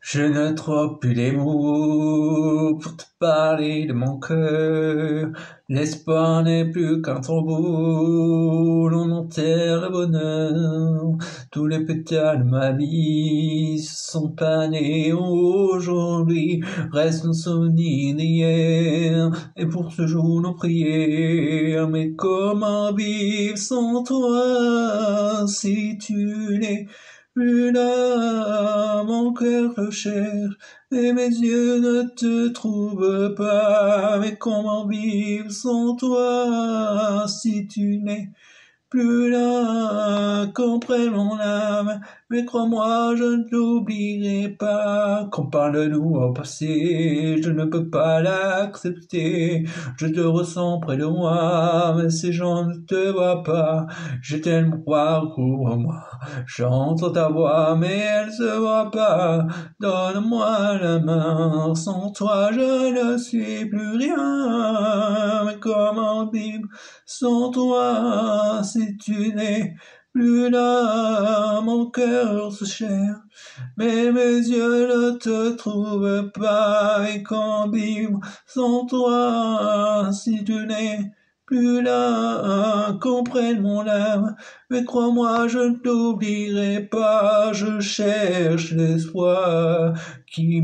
Je ne trouve plus les mots pour te parler de mon cœur. L'espoir n'est plus qu'un tombeau, l'on enterre le bonheur. Tous les pétales de ma vie se sont panés aujourd'hui. Reste nos souvenirs d'hier, et pour ce jour nos prières. Mais comment vivre sans toi si tu n'es plus là, mon cœur te cherche, et mes yeux ne te trouvent pas. Mais comment vivre sans toi si tu n'es plus là? Comprends mon âme, mais crois-moi, je ne t'oublierai pas. Qu'on parle de nous au passé, je ne peux pas l'accepter. Je te ressens près de moi, mais ces gens ne te voient pas. Je t'aime voir, couvre-moi. J'entends ta voix, mais elle se voit pas. Donne-moi la main, sans toi je ne suis plus rien. Mais comment vivre sans toi si tu n'es plus là? Mon cœur se cherche, mais mes yeux ne te trouvent pas. Et quand vivre sans toi si tu n'es plus là? Comprenne mon âme, mais crois-moi, je ne t'oublierai pas. Je cherche l'espoir qui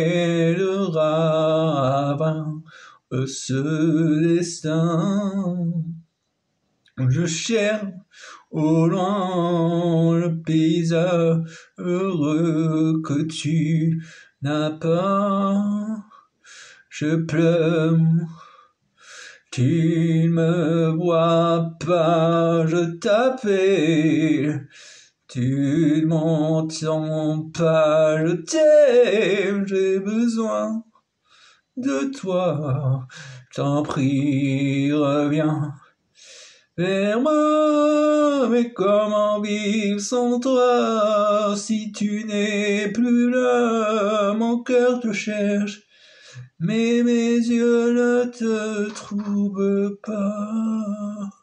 m'aidera à vaincre ce destin. Je cherche au loin le paysage heureux que tu n'as pas. Je pleure, tu ne me vois pas, je t'appelle, tu ne m'entends pas, je t'aime, j'ai besoin de toi, t'en prie, reviens vers moi. Mais comment vivre sans toi si tu n'es plus là? Mon cœur te cherche, mais mes yeux ne te trouvent pas.